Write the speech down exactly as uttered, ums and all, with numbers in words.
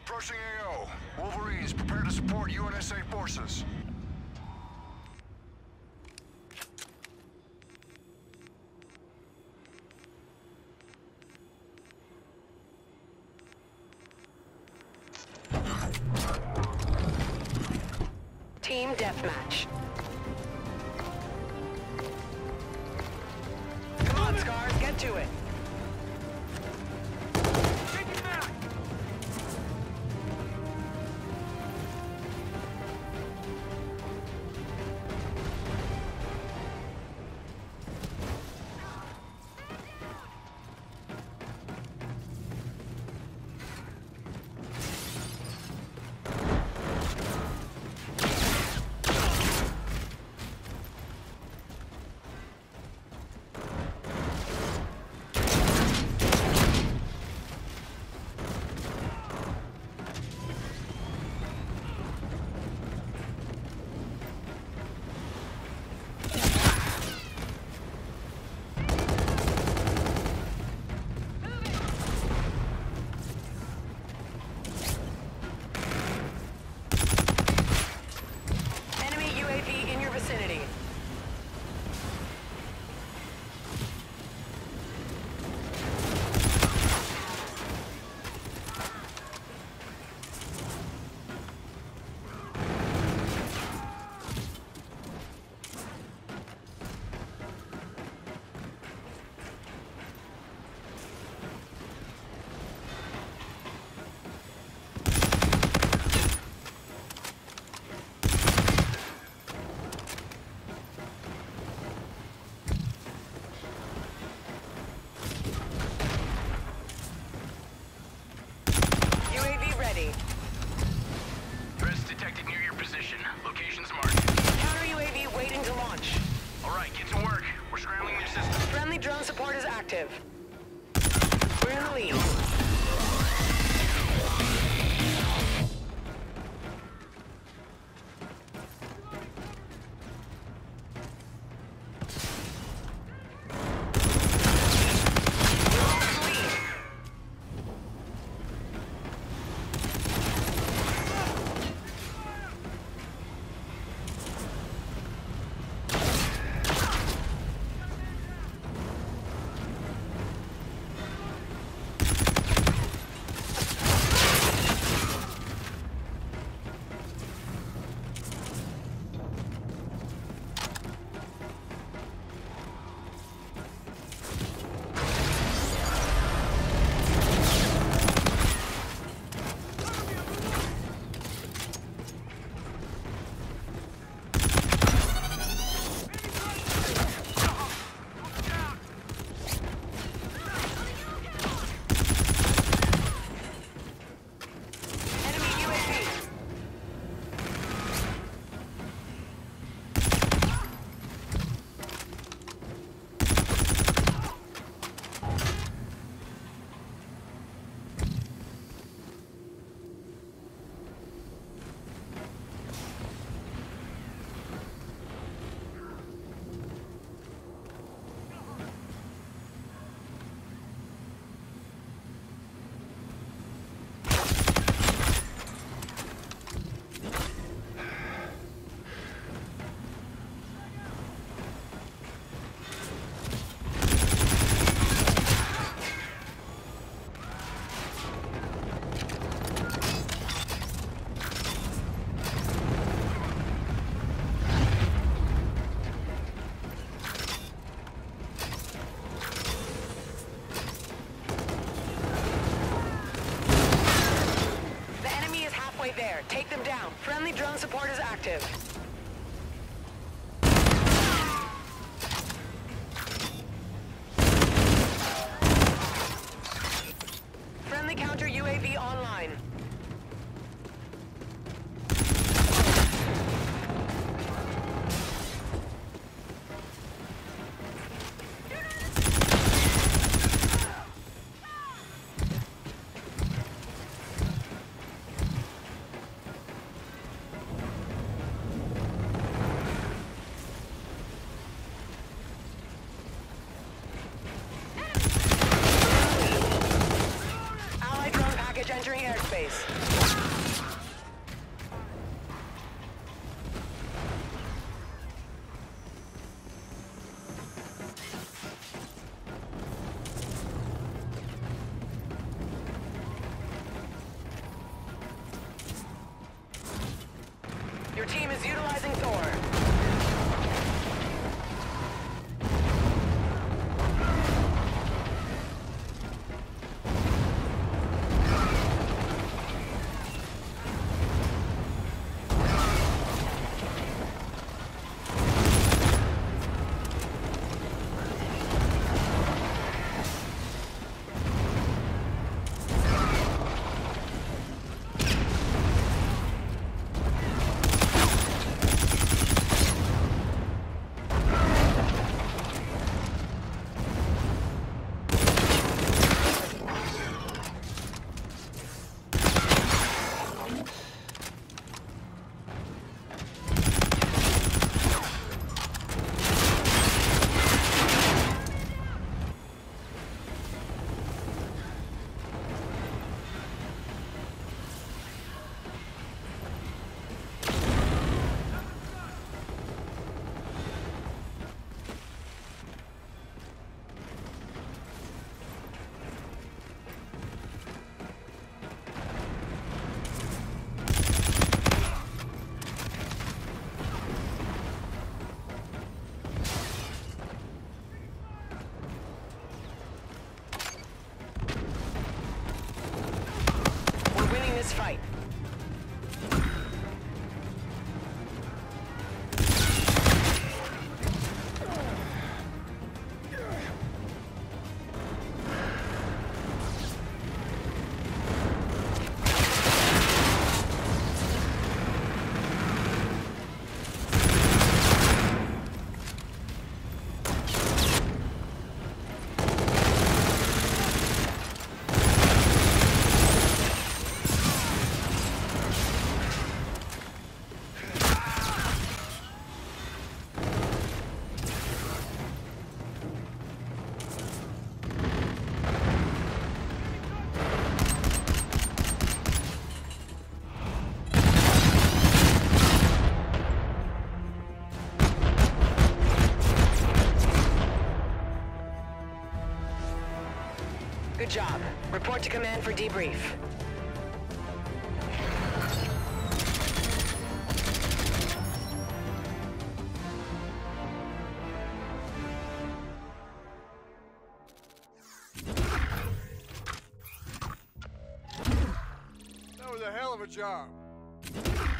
Approaching A O. Wolverines, prepare to support U N S A forces. Team deathmatch. Come on, Scars, get to it. Take it back! Threats detected near your position. Locations marked. Counter U A V waiting to launch. All right, get to work. We're scrambling their system. Friendly drone support is active. We're in the lead. There, take them down. Friendly drone support is active. Friendly counter U A V online. Entering airspace. Your team is utilizing Thor. This fight. Good job. Report to command for debrief. That was a hell of a job.